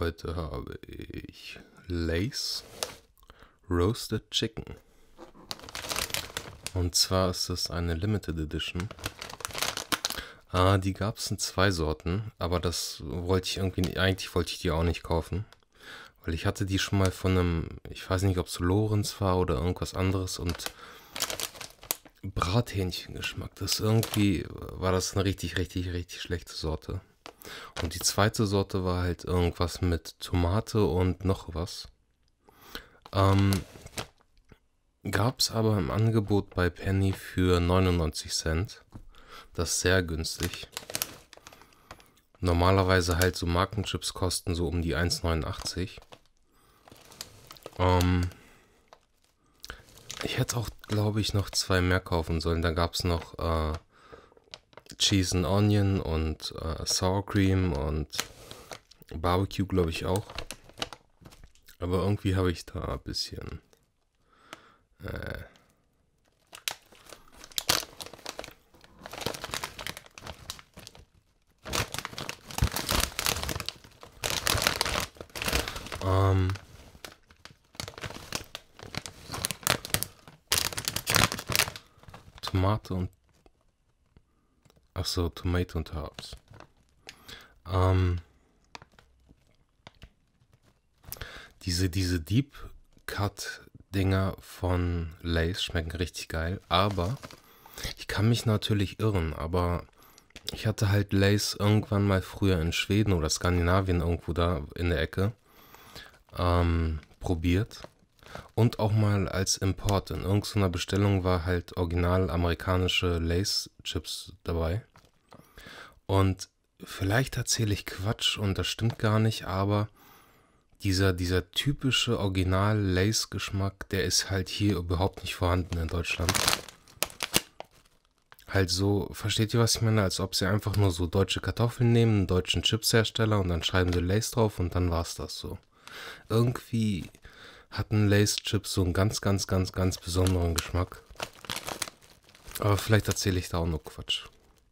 Heute habe ich Lay's Roasted Chicken. Und zwar ist es eine Limited Edition. Die gab es in 2 Sorten, aber das wollte ich irgendwie, eigentlich wollte ich die auch nicht kaufen. Weil ich hatte die schon mal von einem, ich weiß nicht, ob es Lorenz war oder irgendwas anderes, und Brathähnchengeschmack. Das irgendwie, war das eine richtig schlechte Sorte. Und die zweite Sorte war halt irgendwas mit Tomate und noch was. Gab es aber im Angebot bei Penny für 99 Cent. Das ist sehr günstig. Normalerweise halt so Markenchips kosten so um die 1,89. Ich hätte auch, glaube ich, noch 2 mehr kaufen sollen. Da gab es noch Cheese and Onion und Sour Cream und Barbecue, glaube ich auch. Aber irgendwie habe ich da ein bisschen Tomate und Tomato und Herbs. Diese Deep Cut Dinger von Lay's schmecken richtig geil, aber ich kann mich natürlich irren, aber ich hatte halt Lay's irgendwann mal früher in Schweden oder Skandinavien irgendwo da in der Ecke probiert und auch mal als Import. In irgendeiner Bestellung war halt original amerikanische Lay's Chips dabei. Und vielleicht erzähle ich Quatsch und das stimmt gar nicht, aber dieser typische Original Lay's Geschmack, der ist halt hier überhaupt nicht vorhanden in Deutschland. Halt so, versteht ihr, was ich meine? Als ob sie einfach nur so deutsche Kartoffeln nehmen, einen deutschen Chipshersteller, und dann schreiben sie Lay's drauf und dann war's das so. Irgendwie hatten Lay's Chips so einen ganz besonderen Geschmack. Aber vielleicht erzähle ich da auch nur Quatsch.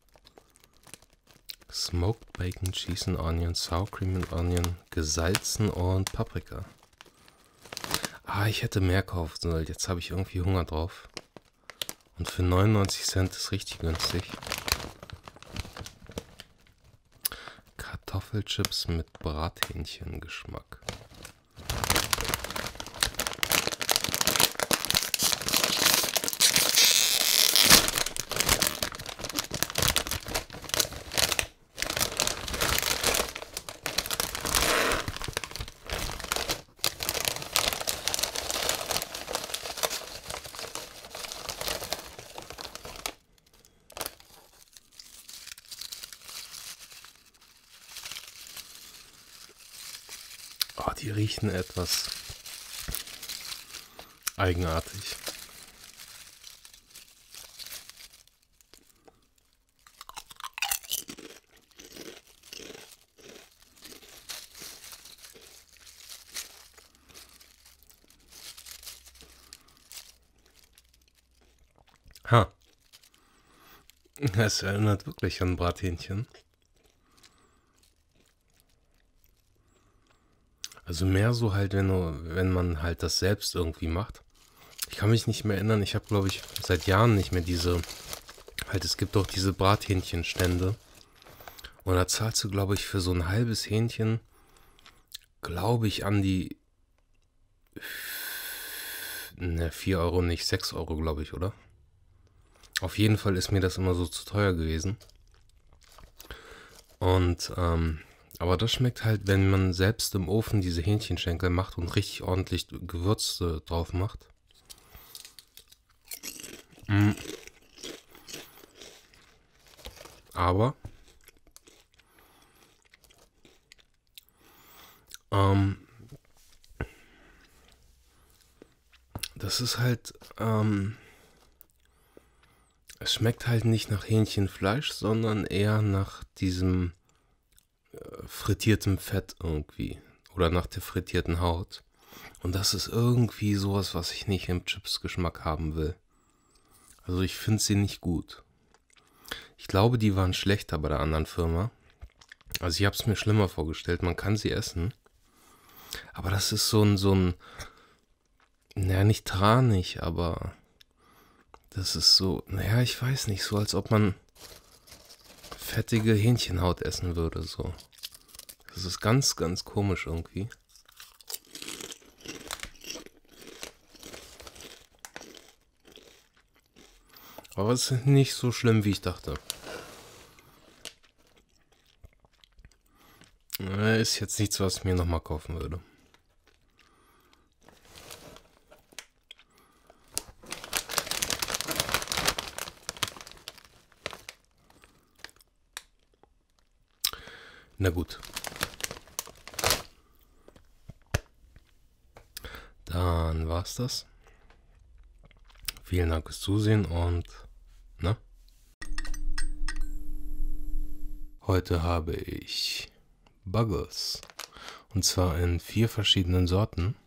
Smoked Bacon, Cheese and Onion, Sour Cream and Onion, gesalzen und Paprika. Ich hätte mehr kaufen sollen. Jetzt habe ich irgendwie Hunger drauf. Und für 99 Cent ist richtig günstig. Kartoffelchips mit Brathähnchengeschmack. Die riechen etwas eigenartig. Es erinnert wirklich an Brathähnchen. Also mehr so halt, wenn man halt das selbst irgendwie macht. Ich kann mich nicht mehr erinnern, ich habe, glaube ich, seit Jahren nicht mehr es gibt doch diese Brathähnchenstände. Und da zahlst du, glaube ich, für so ein halbes Hähnchen, glaube ich, an die 4 Euro, nicht 6 Euro, glaube ich, oder? Auf jeden Fall ist mir das immer so zu teuer gewesen. Und, aber das schmeckt halt, wenn man selbst im Ofen diese Hähnchenschenkel macht und richtig ordentlich Gewürze drauf macht. Aber das ist halt, es schmeckt halt nicht nach Hähnchenfleisch, sondern eher nach diesem frittiertem Fett irgendwie. Oder nach der frittierten Haut. Und das ist irgendwie sowas, was ich nicht im Chips-Geschmack haben will. Also ich finde sie nicht gut. Ich glaube, die waren schlechter bei der anderen Firma. Also ich habe es mir schlimmer vorgestellt. Man kann sie essen. Aber das ist naja, nicht tranig, aber das ist so, naja, ich weiß nicht, so als ob man fettige Hähnchenhaut essen würde, so. Das ist ganz, ganz komisch irgendwie. Aber es ist nicht so schlimm, wie ich dachte. Ist jetzt nichts, was ich mir nochmal kaufen würde. Na gut. Dann war's das. Vielen Dank fürs Zusehen und na? Heute habe ich Buggles. Und zwar in 4 verschiedenen Sorten.